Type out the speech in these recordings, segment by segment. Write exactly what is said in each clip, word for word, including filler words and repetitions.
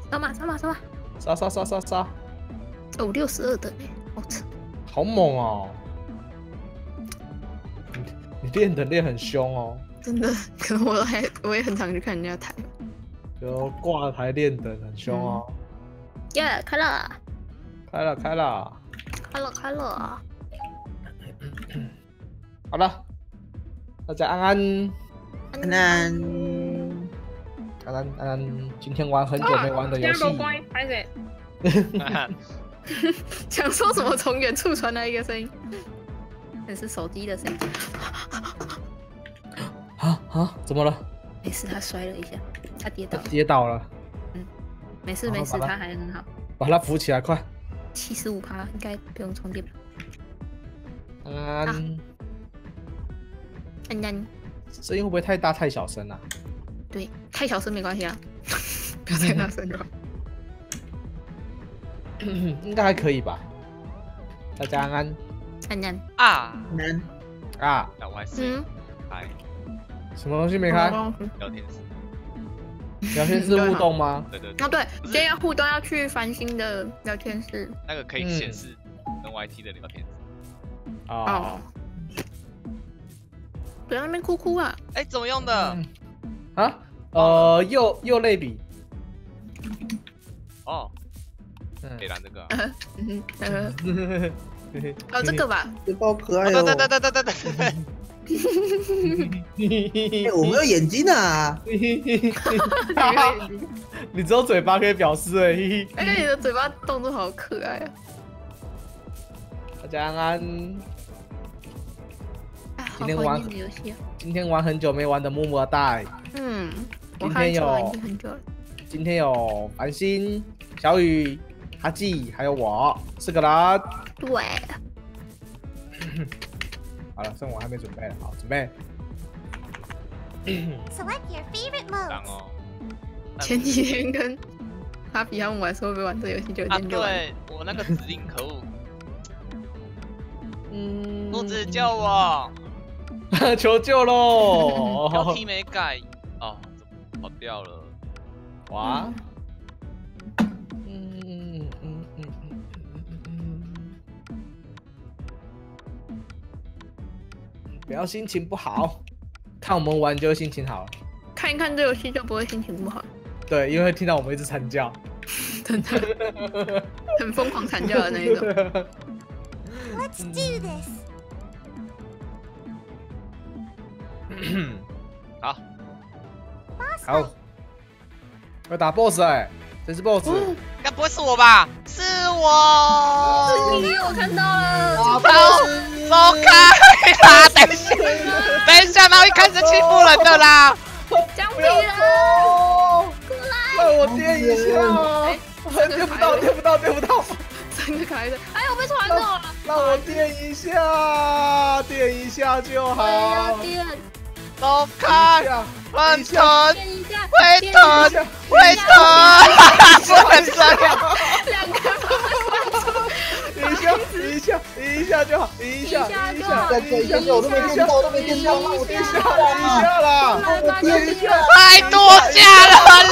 杀嘛杀嘛杀嘛！ 杀杀杀杀杀！ 哦，六十二等哎，好扯！ 好猛哦！你你练的练很凶哦。 真的，可能我还我也很常去看人家台。 就挂台练的很凶哦。 耶、嗯， yeah, 开了！ 开了开了！ 开了开了！ 好了，大家安安安安安安安安，今天玩很久没玩的游戏。 拍谁？想说什么？从远处传来一个声音，那是手机的声音。 啊啊！怎么了？ 没事，他摔了一下，他跌倒了。 跌倒了。 嗯，没事没事，他还很好。 把他扶起来，快！ 七十五趴，应该不用充电吧？ 安安。 安安。 声音会不会太大太小声啊？ 对，太小声没关系啊，不要太大声就好。 应该还可以吧？大家安安。 安安啊安啊！ 那我还是开。 什么东西没开？ 聊天室。 聊天室互动吗？ 对对对。 哦对，今天要互动要去繁星的聊天室。 那个可以显示跟 Y T 的聊天室。 哦。 不要那边哭哭啊！ 哎，怎么用的？ 啊？呃，右右类比。 哦。北蓝这个。 嗯嗯。哦，这个吧。 这包可爱哦。 对对对对对对对。 哎，我没有眼睛啊！ 你只有嘴巴可以表示而已。 而且你的嘴巴动作好可爱啊！ 大家安安。 今天玩游戏啊！ 今天玩很久没玩的木木带。 嗯， 今天有很久了。 今天有繁星、小雨、哈记，还有我四个人。 对。 好了，剩我还没准备了，好，准备。 Select your favorite mode。 哦。 前几天跟哈比他们玩说会不会玩这游戏，就有点就玩。对，我那个指令可恶。嗯。木子救我！ 求救喽！ 标题没改，哦，跑掉了。 哇。嗯嗯嗯嗯嗯。不要心情不好，看我们玩就会心情好。 看一看这游戏就不会心情不好。 对，因为听到我们一直惨叫， 真的，很疯狂惨叫的那一种。 Let's do this。 好， 好，要打 boss 哎，谁是 boss？ 该不会是我吧？是我！ 是你，我看到了。 走，走开啦！等一下，等一下，然后一开始欺负人的啦。 姜皮人，过来！ 让我垫一下，垫不到，垫不到，垫不到。 三个开的，哎呦，被传走了。 让我垫一下，垫一下就好。 走开！很疼， 垫一下， 会疼，会疼，是很疼。 两个一下，一下，一下就好，一下，一下， 一下，我都没电到，我都没电到，我垫一下，一下啦， 垫一下， 太多下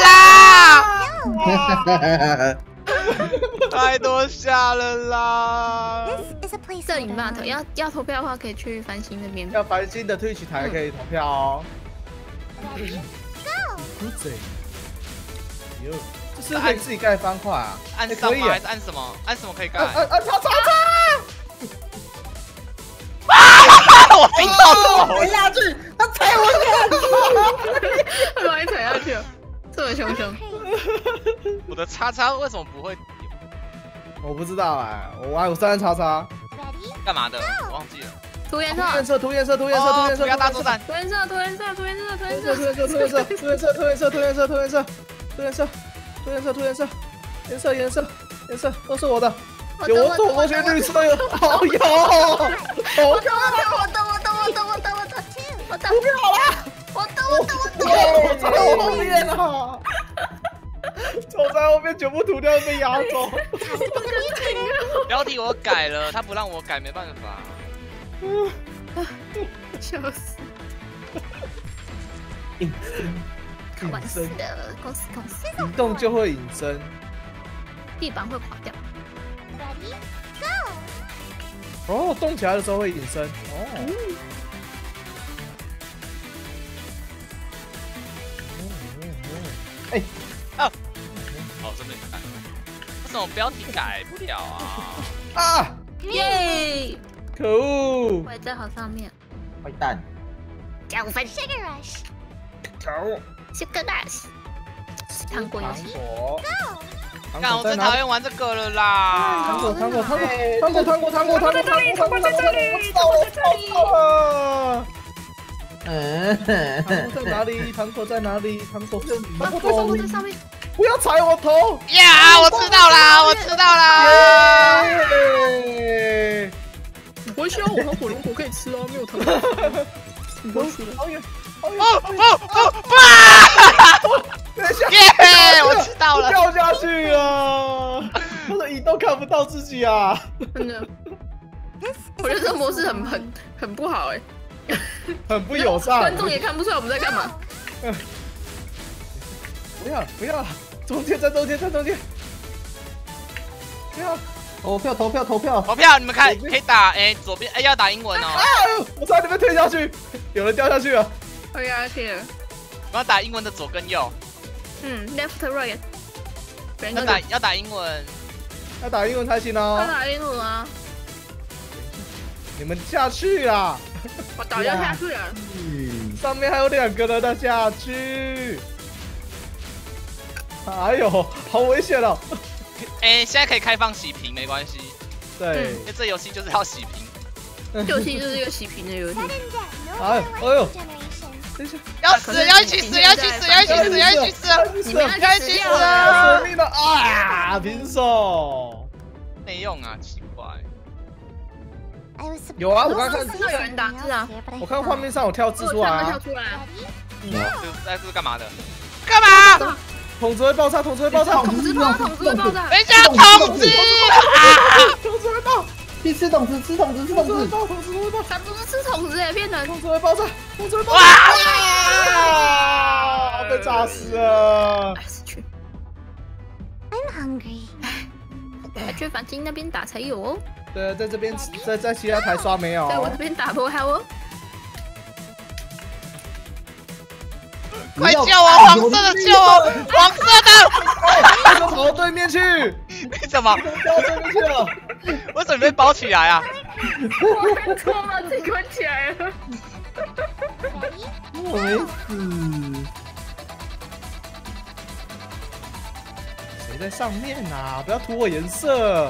了啦！太多下了啦！ 摄影码头要要投票的话，可以去繁星那边。 要繁星的推取台可以投票哦。Go！ 嘴。哟，这是可以自己盖方块啊？ 按上吗？还是按什么？按什么可以盖？ 按按按叉叉叉！ 啊！我听到了， 踩下去，他踩我下去， 他把你踩下去了，这么凶凶。 我的叉叉为什么不会？ 我不知道哎，我玩我三按叉叉。 干嘛的？我忘记了。 涂颜色，涂颜色，涂颜色，涂颜色，涂颜色， 涂鸦大作战。 涂颜色，涂颜色，涂颜色，涂颜色， 涂颜色，涂颜色，涂颜色，涂颜色，涂颜色，涂颜色，涂颜色，涂颜色，涂颜色，颜色，颜色，颜色都是我的。有我走过去绿色有，好有，好漂亮！ 我的，我的，我的，我的，我的，我的，我的， 涂票好了， 我的，我的，我的， 我在我后面啊！走在后面全部涂掉被压走。 标题我改了，他不让我改，没办法。 笑死！ 完隐身， 事了，恭喜恭喜！ 移动就会隐身。 地板会垮掉。 Ready? Go! 哦，动起来的时候会隐身。哦。哎， 哦，这边改，为什么标题改不了啊？ 啊！ 耶！ 可恶！ 我也在好上面。 坏蛋， 加五分。 Sugar Rush. 糖是个大事。糖果游糖戏。 果， 干，我最糖果在哪里？ 讨厌玩这个了啦！ 糖果，糖果，糖果，糖果，糖果，糖果，糖果，糖果，糖果，糖果，糖果，我知道了，我知道了。 嗯， 糖果在哪里？糖果在哪里？糖果， 啊， 糖为什么果在上面？ 不要踩我头！ 呀，我知道啦，我知道啦。 耶！ 我需要我和火龙果可以吃哦，没有糖果。你不吃了。 好远，好远！ 哦哦哦！不！ 等一下， 耶，我知道了。 掉下去了，我的移动看不到自己啊！ 真的，我觉得这个模式很很很不好哎， 很不友善。 观众也看不出来我们在干嘛。 不要不要，中间在中间在中间，不要！ 投票投票投票， 投票，你们看可以打哎左边哎要打英文哦， 我差点被推下去，有人掉下去了。 哎呀天！ 我要打英文的左跟右， 嗯 ，left right。 要打要打英文。 要打英文才行要哦。 打英文啊！ 你们下去啦， 我倒掉下去了。 嗯， 上面还有两个人要下去。哎呦，好危险哦！ 哎，现在可以开放洗屏，没关系， 对， 因为这游戏就是要洗屏。 游戏就是一个洗屏的游戏。 Sudden death. No Ay, more ay, life regeneration. 等一下， 要死，要一起死，要一起死，要一起死，要一起死， 你们要一起死要啊！ 生命了啊！平手。 没用啊，奇怪。 I was 有啊，我刚 supposed 看 to， 有人打字啊 see something else here, but I 我看画面上有跳字出来跳啊。 出来。 Ready? 这这是干嘛的？干嘛？ 桶子会爆炸，桶子会爆炸， 桶子爆，桶子会爆炸。 等一下，统治啊！ 桶子会爆， 去吃桶子，吃桶子，吃桶子。 桶子会爆，桶子会爆， 他不是吃桶子哎，骗人。 桶子会爆炸，桶子会爆哇！ 炸，啊被炸死了。 哎，死去。 I'm hungry. 还去反金那边打才有哦， 对，在这边，在在其他台刷没有在我这边打不好哦。 快救我！黄色的救我！黄色的！ 那个跑到对面去， 你怎么？ 掉到对面去了。 为什么被包起来啊？ 我看错了，自己关起来了。 Ready? 我没死。 谁在上面啊？不要涂我颜色。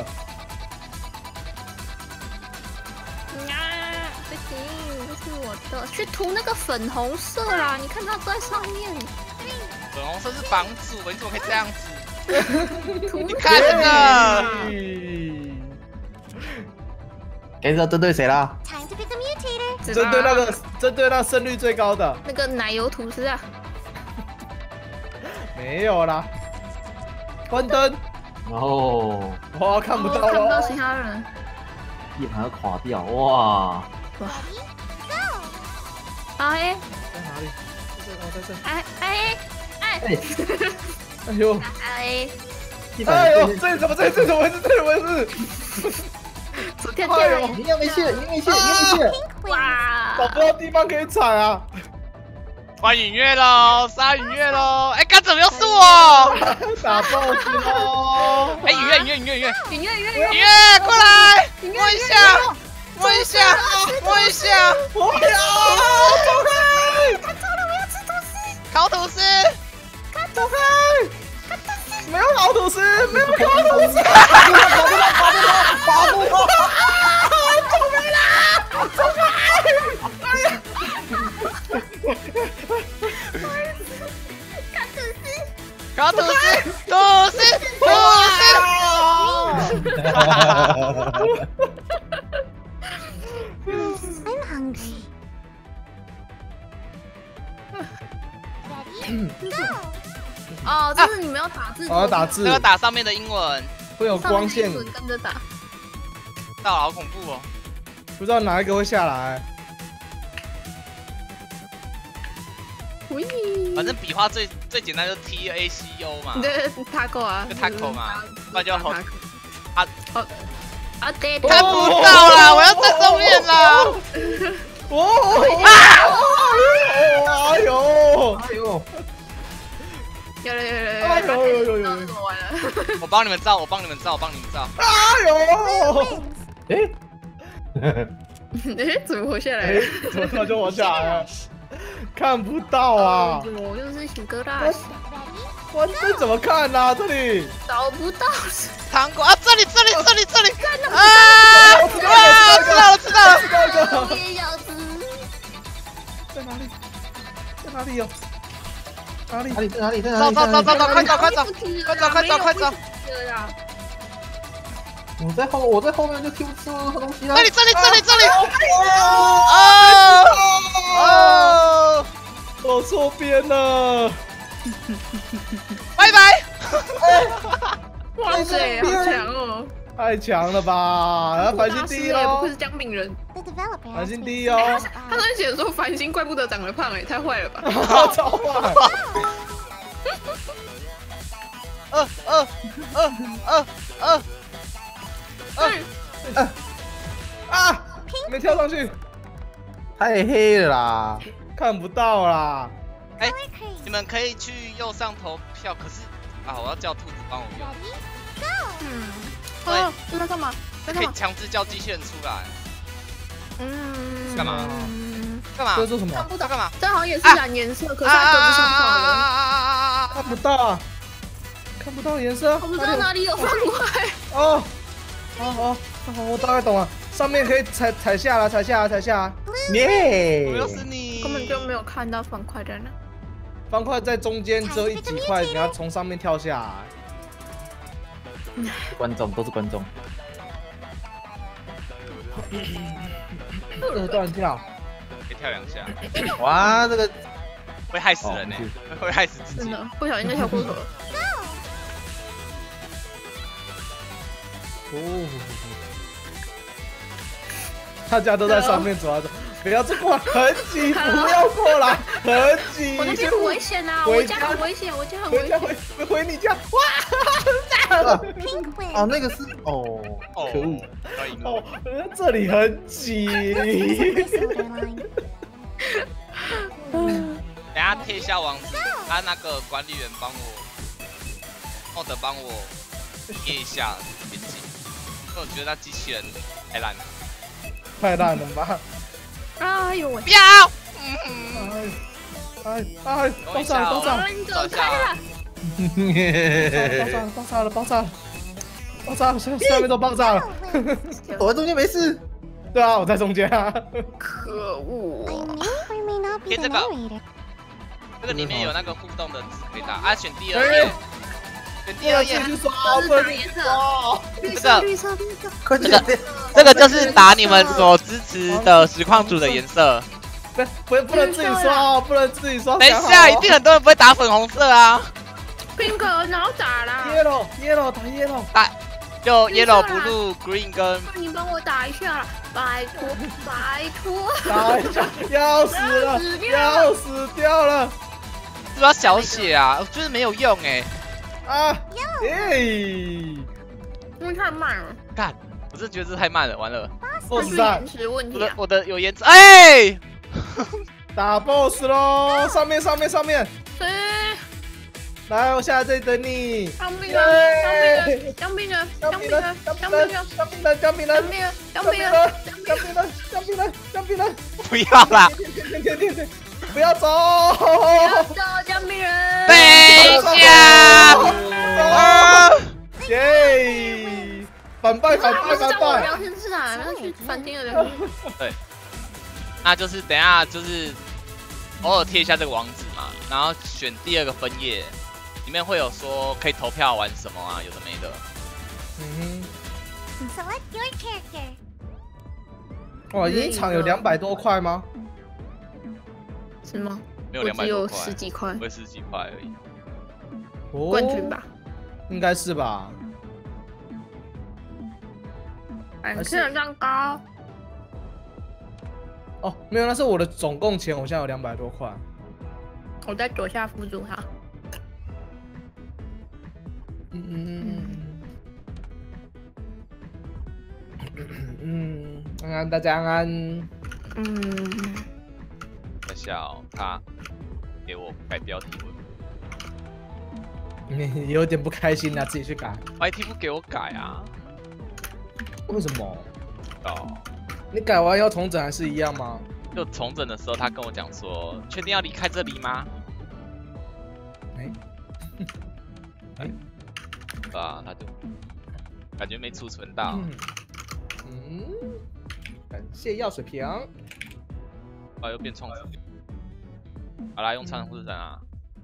啊，不行，这是我的，去涂那个粉红色啊！你看它都在上面， 粉红色是房主，你怎么可以这样子？ 涂你看这个， 该知道针对谁啦？ Time to pick a mutator. 针对那个，针对那胜率最高的， 那个奶油吐司啊， 没有啦。关灯， 哦， 哇，看不到哦看不到了。 其他人。 地盘要垮掉，哇！ 哇，哎在哪里？在这，哦，在这。 哎哎哎哎， 哎呦， 哎， 地板哎呦， 对面这里怎么这里这里怎么回事？这里怎么回事？ 昨天哎呦掉你要没血，你没血，你没血。 Pink wings. 哇， 找不到地方可以踩啊！ 换音乐喽，杀音乐喽！哎，刚怎么又是我？ 打 boss 喽！ 哎，音乐音乐音乐音乐音乐音乐音乐，过来，摸一下，摸一下，摸一下， 我要走开！ 烤吐司， 走开！没有烤吐司，没有烤吐司！ 烤吐司，吐司，吐司。 I'm hungry. Ready? Go. 哦，这是你们要打字， 我要打字这，个打上面的英文， 会有光线， 上面的英文跟着打。 到了，好恐怖哦！ 不知道哪一个会下来。 喂。 反正笔画最最简单就是 T A C O 嘛， 对 taco 啊， 就 taco 嘛，不然就好。 啊啊啊对， 看不到啦，我要站上面啦！ 哦！哎呦！ 哎呦！ 有了有了有了， 哎呦呦呦呦！ 完了， 我帮你们照，我帮你们照，我帮你们照。 哎呦！ 哎， 哎，怎么活下来哎了？， 怎么突然就活下来了？看不到啊！ 我就是小疙瘩， 我这怎么看呢？这里找不到。 糖果啊，这里这里这里这里啊！ 我知道哇，知道了知道了。 这个我也要吃。 在哪里？在哪里有？哪里？ 哪里在哪里在哪找里？ 找找找找，快找快找！ 快找快找快找我在后，我在后面就听不出任何东西了。 这里这里这里这里！ 啊！ 哦， 我错边了。 拜拜！ 哇塞，好强哦！ 太强了吧！繁星第一喽不愧，是姜饼人。 The developer 繁 has 星 been 第一哦。 他上面写说繁星怪不得长得胖哎，太坏了吧！ 超坏！ 呃呃呃呃呃呃！ 啊！没跳上去， 太黑了啦！ 看不到啦。 哎， crazy. 你们可以去右上投票，可是啊，我要叫兔子帮我用， Ready? Go! 嗯，哦，这在干嘛？在可以干嘛？ 强制叫机器人出来。 嗯， 干嘛嗯干嘛？ 这是说什么？ 要干嘛？ 这好像也是染颜色，可是它跟不上画了。 啊！ 看不到啊！看不到颜色。 我不知道哪里有方块。 哦，哦哦哦，我大概懂了。上面可以踩踩下来，踩下来，踩下来。 耶！ 又是你， 根本就没有看到方块在哪。 方块在中间，只有一几块，你要从上面跳下来。 观众都是观众。 二段跳， 可以跳两下， 哇，这个会害死人呢，会害死自己。 真的不小心在跳过头了。 哦，大家都在上面走啊走，不要这过来，很挤，不要过来，很挤。 我那边很危险啊！我家很危险，我家很回家危险。 回回你家，哇！ Pink win. 哦，那个是哦， 哦可恶！ 要赢哦了，， 这里很挤。 Soda line. 等下贴一下网址，他那个管理员帮我，或者帮我贴一下链接，因为我觉得那机器人太烂了。 太烂了吧！ 哎呦喂！ 不要！ 哎哎哎！爆炸了！爆炸了！ 你走开了！ 爆炸了！爆炸了！爆炸了！爆炸了！下下面都爆炸了！ 我在中间没事。 对啊，我在中间啊！ 可恶！ I may or may not be the Get the go. narrator. 这个里面有那个互动的字可以打啊，选第二页，选第二页。 去刷，不能去刷。 绿色，绿色，绿色。 快点！ 这个就是打你们所支持的实况组的颜色。 不不不能自己刷哦，不能自己刷。 等一下，一定很多人不会打粉红色啊。 Pink 然后打啦。 Yellow Yellow 打 Yellow。 打就 yellow、blue、green 跟你帮我打一下啦，拜托，拜托。 打一下，要死了，要死掉了是不是要小写啊？我觉得没有用哎。 啊！耶！ 因为太慢了， 干，我是觉得这太慢了，完了。 boss 是战延迟问题啊。 我的我的有颜值，哎， 打 boss 喽！上面上面上面， 谁？ 来，我现在这里等你。 当兵人，当兵人，当兵人，当兵人，当兵人， 当兵人，当兵人， 当兵人，当当兵人， 兵人， 当兵人，当兵人，当兵人， 不要啦， 天天天天，不要走！ 走，当兵人。 等一下，啊， 耶！反败，反败，反不是叫我败！ 聊天室啊，那去饭厅的聊天室。 那就是等一下就是偶尔贴一下这个网址嘛，然后选第二个分页，里面会有说可以投票玩什么啊，有的没的。 嗯 Select your character. 哼，哇，一场有两百多块吗？ 是吗？ 没有我只有两百多块， 十几块， 我也十几块而已。 哦冠军吧？ 应该是吧？ 感谢蛋糕。 哦，没有，那是我的总共钱，我现在有两百多块。 我在左下辅助他。 嗯嗯嗯嗯，安安，大家安安。 嗯， 等下哦，他给我改标题文， 你有点不开心啊，自己去改。 Y T 不给我改啊？ 为什么？ 哦， 你改完要重整还是一样吗？ 就重整的时候，他跟我讲说，确定要离开这里吗？ 哎、 哎，对啊，他就感觉没储存到。 嗯嗯，感谢药水瓶。 啊，又变创世。好啦，用创世神啊。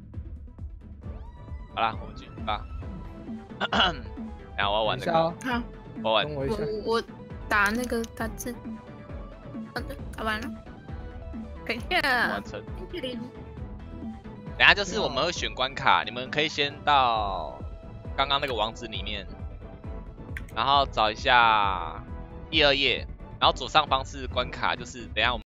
好啦，我们继续吧。然后我要玩这个， 哦、 好， 我玩等我一下。 我我打那个打字，好的，打完了。等一下完，成。 这里等下就是我们会选关卡，你们可以先到刚刚那个网址里面，然后找一下第二页，然后左上方是关卡，就是等一下我们。